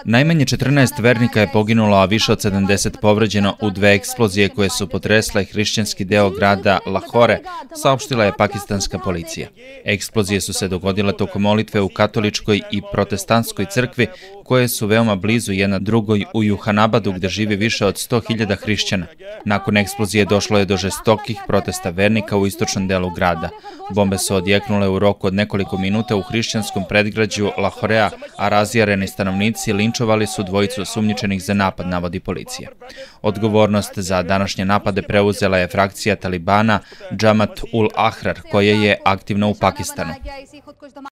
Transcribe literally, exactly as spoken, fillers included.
Najmanje četrnaest vernika je poginulo, a više od sedamdeset povređeno u dve eksplozije koje su potresle hrišćanski deo grada Lahore, saopštila je pakistanska policija. Eksplozije su se dogodile tokom molitve u katoličkoj i protestantskoj crkvi, koje su veoma blizu jedna drugoj u Juhanabadu, gde živi više od sto hiljada hrišćana. Nakon eksplozije došlo je do žestokih protesta vernika u istočnom delu grada. Bombe su odjeknule u roku od nekoliko minuta u hrišćanskom predgrađu Lahorea, a razjareni stanovnici linčovali su dvojicu osumnjičenih za napad, navodi policija. Odgovornost za današnje napade preuzela je frakcija Talibana Džamat ul Ahrar, koja je aktivna u Pakistanu.